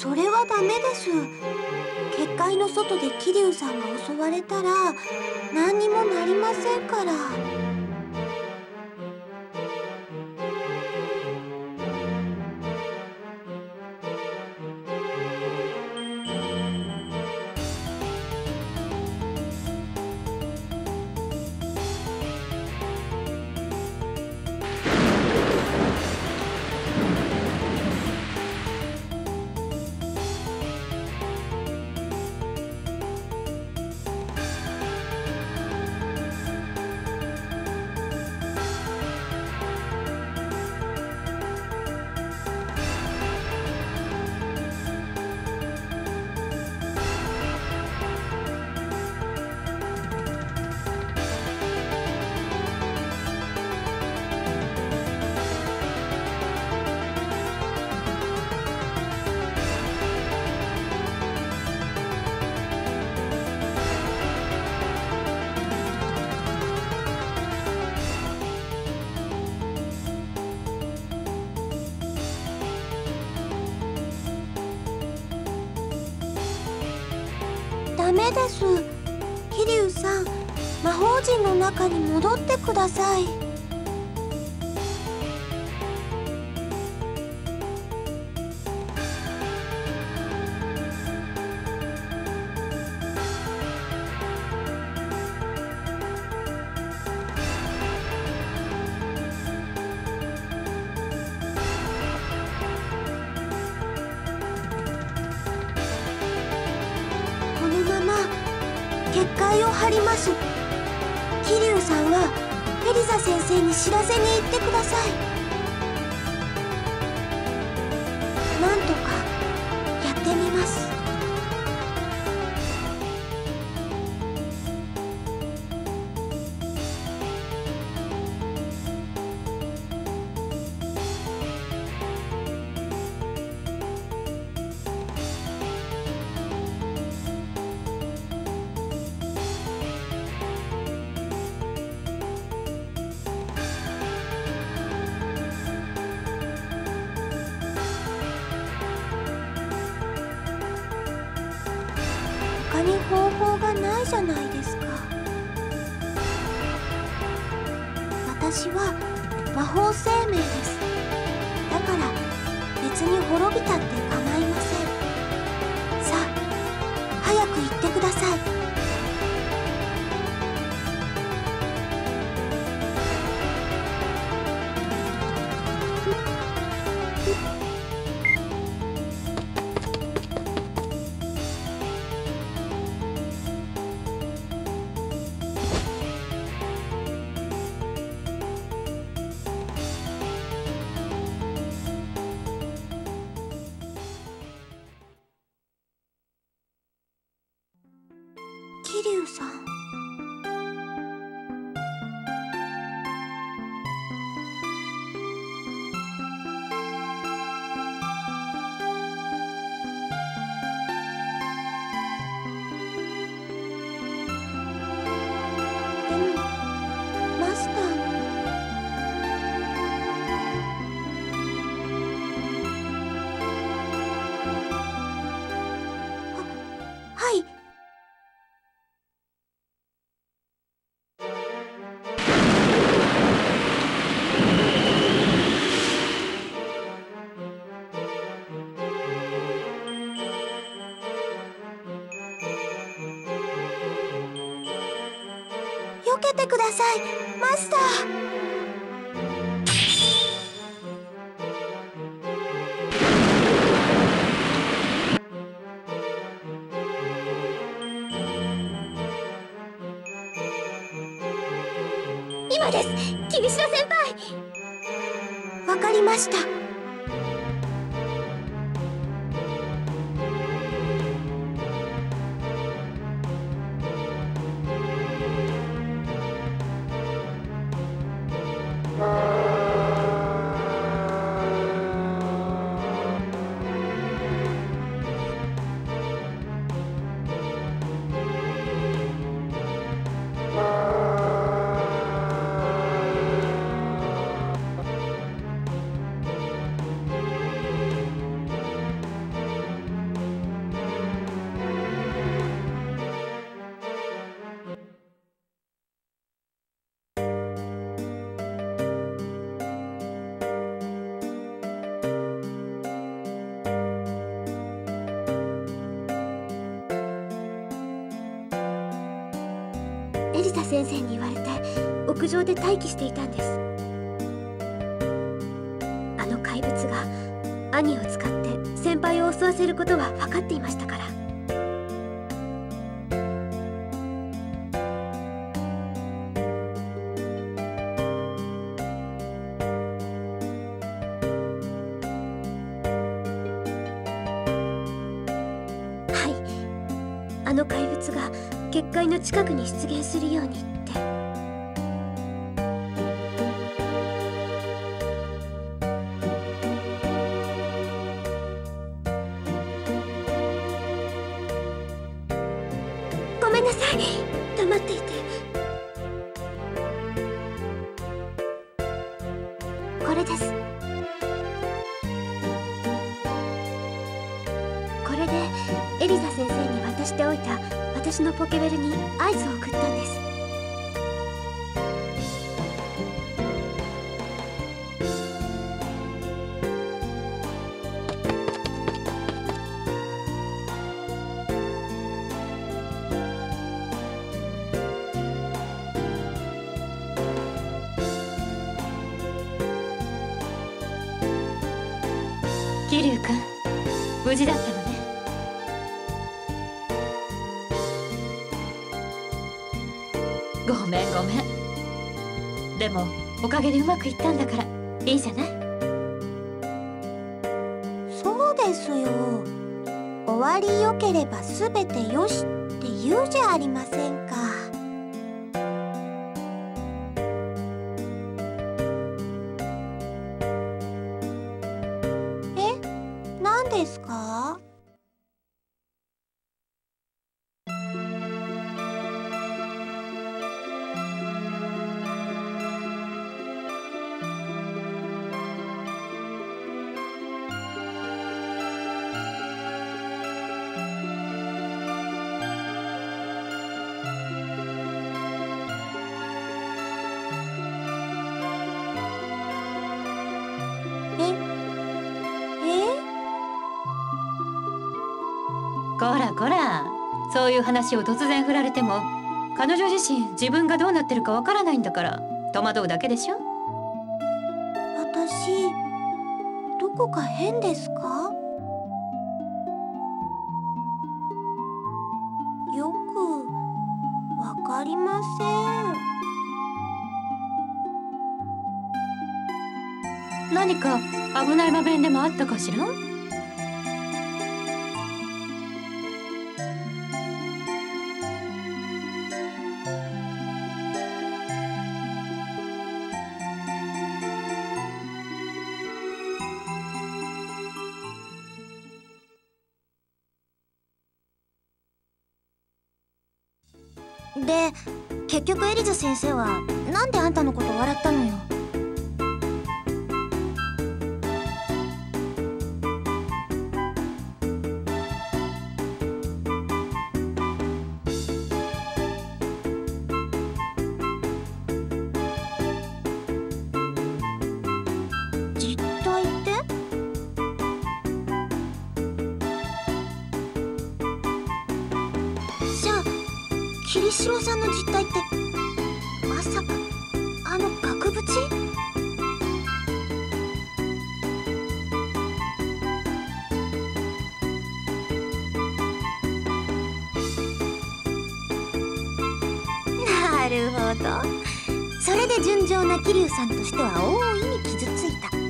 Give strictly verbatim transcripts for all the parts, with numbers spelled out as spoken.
それはダメです。結界の外で桐生さんが襲われたら何にもなりませんから。ダメです。桐生さん、魔法陣の中に戻ってください。結界を張ります。桐生さんはエリザ先生に知らせに行ってください。なんとかやってみます。他に方法がないじゃないですか。私は魔法生命です。だから別に滅びたって構いません。さあ、早く行ってください。桐生さん。でもマスターのははい。避けてください、マスター。今です、霧島先輩。わかりました。 リサ先生に言われて屋上で待機していたんです。あの怪物が兄を使って先輩を襲わせることは分かっていましたから。あの怪物が結界の近くに出現するようにって。ごめんなさい、黙っていて。これです。これでエリザ先生に渡しておいた私のポケベルに合図を送ったんです。 桐生君、無事だったのね。ごめんごめん。でもおかげでうまくいったんだからいいじゃない。 そうですよ。終わりよければすべてよしって言うじゃありませんか。え、何ですか？ こらこら、そういう話を突然振られても彼女自身自分がどうなってるかわからないんだから戸惑うだけでしょ。 私どこか変ですか？よくわかりません。 何か危ない場面でもあったかしら？ で、結局エリザ先生はなんであんたのこと笑ったのよ。実態って？じゃあ桐代さんの実態ってまさかあの額縁？なるほど。それで純情な桐生さんとしては大いに傷ついたと。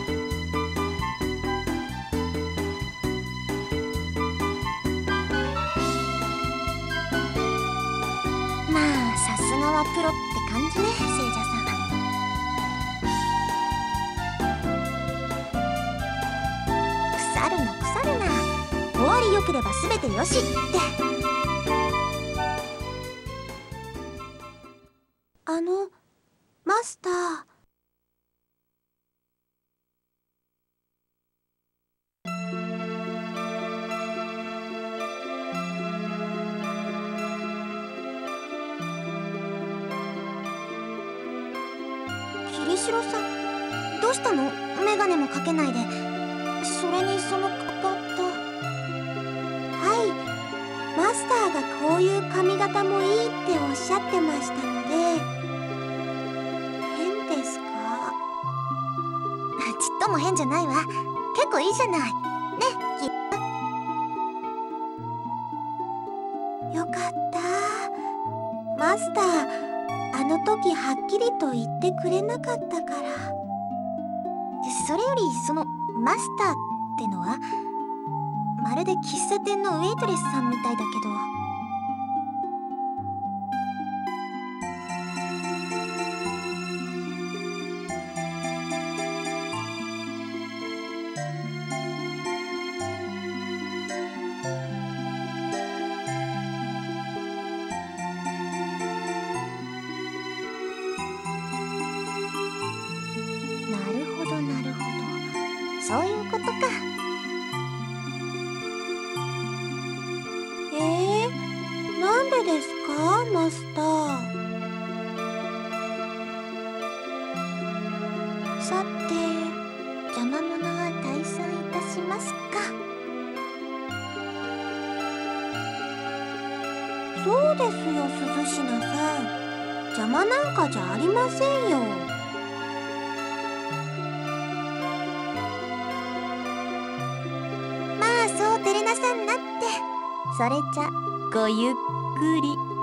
まあさすがはプロって感じね、聖者さん。腐るな腐るな。終わりよければ全てよしって。あのマスター。桐代さん、どうしたの？メガネもかけないで。それにそのかかと。はい、マスターがこうそういう髪型もいいっておっしゃってましたので。変ですか？ ちっとも変じゃないわ。結構いいじゃないね。 よかった。マスター、あの時はっきりと言ってくれなかったから。 それよりそのマスターってのはまるで喫茶店のウェイトレスさんみたいだけど。なるほどなるほど、そういうことか。 えー、なんでですか、マスター。 さて、邪魔者は退散いたしますか。 そうですよ、涼しなさん。邪魔なんかじゃありませんよ。 まあそう照れなさんなって。それじゃごゆっくり。